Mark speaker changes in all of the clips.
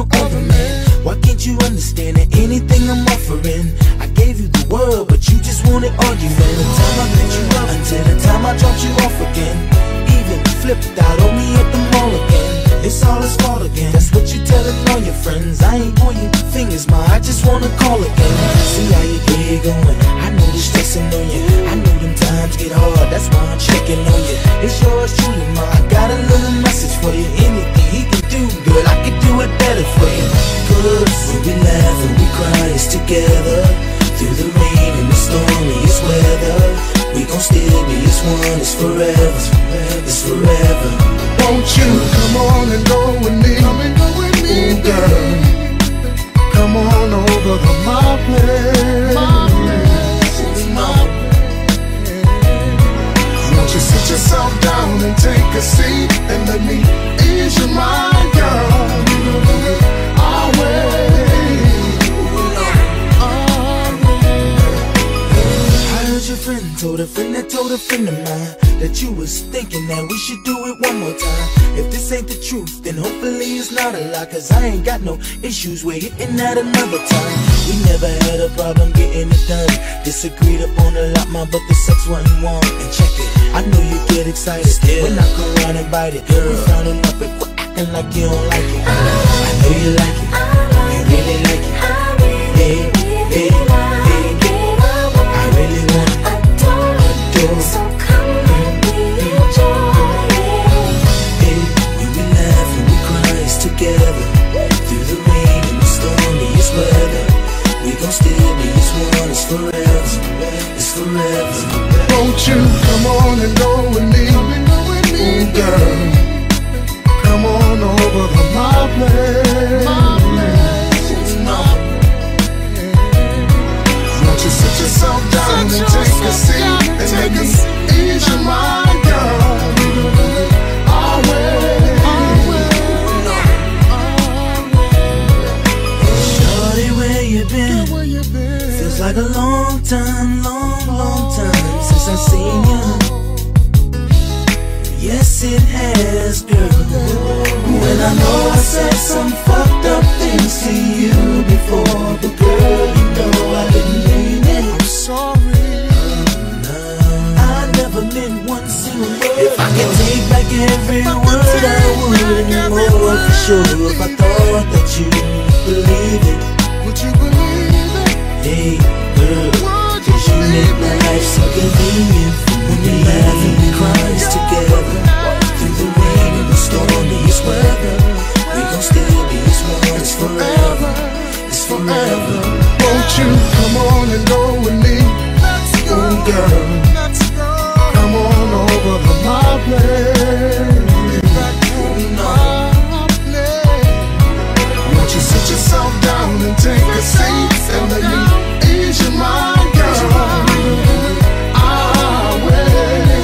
Speaker 1: no other man. Why can't you understand that anything I'm offering? I gave you the world, but you just wanted argument. From the time I picked you up until the time I dropped you off again, even flipped out on me at the mall again. It's all his fault again. That's what you telling all your friends. I ain't pointing fingers, ma, I just wanna call again. See how you get going. I know the stressing on you. I know them times get hard. That's why I'm checking on you. It's yours truly, ma. I got a little message for you. Anything he can do, girl, I can do it better for you. Cause when we laugh and we cry, it's together. Through the rain and the stormiest weather, we gon' still be as one. It's forever. It's forever.
Speaker 2: Won't you come on and go with me? Come and go with me, ooh, girl. Come on over to my place. Won't you sit yourself down and take a seat and let me ease your mind, girl? I'll wait.
Speaker 1: I heard your friend told a friend that told a friend of mine that you was thinking that we should do it one more time. If this ain't the truth, then hopefully it's not a lie. Cause I ain't got no issues with hitting that another time. We never had a problem getting it done. Disagreed upon a lot, ma, but the sex wasn't warm. And check it, I know you get excited when I come around and bite it. Girl, frowning up and quit acting like you don't like it. I know you like it, you really like it. Hey, hey, hey, I really want it.
Speaker 3: So come let me enjoy it.
Speaker 1: Hey, when we laugh and we cry, it's together. Through the rain and the stormiest weather, we gon' still be as one. It's forever. It's forever.
Speaker 2: Won't you come on and go with me? Ooh, girl, come on over to my place. Won't you sit yourself down and take a seat and let me ease your mind, girl? I'll wait.
Speaker 1: Shorty, where you been? Feels like a long time, long time since I seen you. Yes, it has, girl. When I know I said some fucked up things to you before, but girl, you know I didn't mean it.
Speaker 2: I'm sorry.
Speaker 1: I never meant one single word. If I could take back every word, I would. More for sure. If I thought that you believe it,
Speaker 2: Would you believe it?
Speaker 1: hey girl, cause you make my life so convenient for me. When we laugh and we cry, it's together. Through the rain and the stormiest weather, we gon' still be as one. It's forever. It's forever.
Speaker 2: Won't you come on and go with me? Ooh, girl, come on over to my place. Won't you sit yourself down and take a seat and let me ease your mind, girl? I'll wait.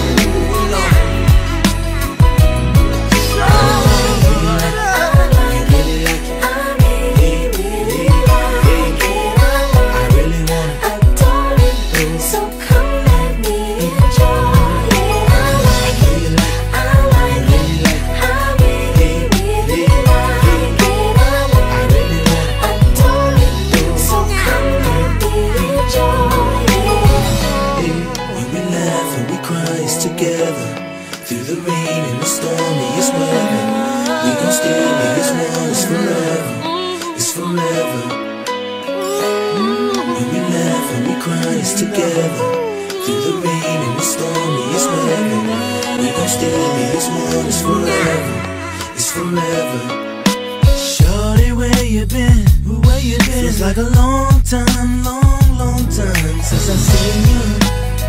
Speaker 1: Together through the rain and the stormiest weather, we gon' still be as one. It's forever. It's forever. When we laugh and we cry, it's together. Through the rain and the stormiest weather, we gon' still be as one. It's forever. It's forever. Shorty, where you been? Where you been? Feels like a long time, long time since I seen you.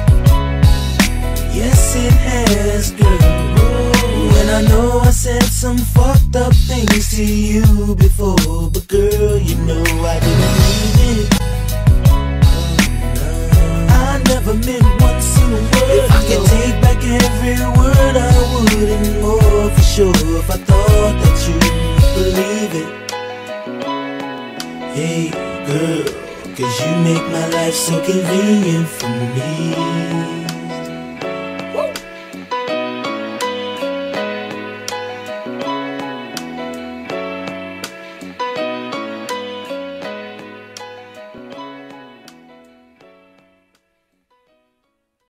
Speaker 1: Yes, it has, girl. And I know I said some fucked up things to you before, but girl, you know I didn't mean it. I never meant one single word. If I could take back every word, I would, and more for sure. If I thought that you believe it, hey girl, cause you make my life so convenient for me.